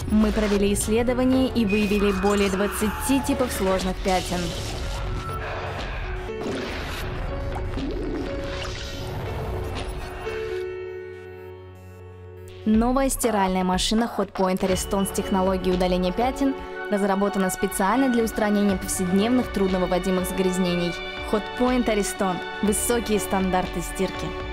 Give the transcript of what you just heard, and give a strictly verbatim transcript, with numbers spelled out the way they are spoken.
Мы провели исследование и выявили более двадцати типов сложных пятен. Новая стиральная машина Hotpoint Ariston с технологией удаления пятен разработана специально для устранения повседневных трудновыводимых загрязнений. Hotpoint Ariston – высокие стандарты стирки.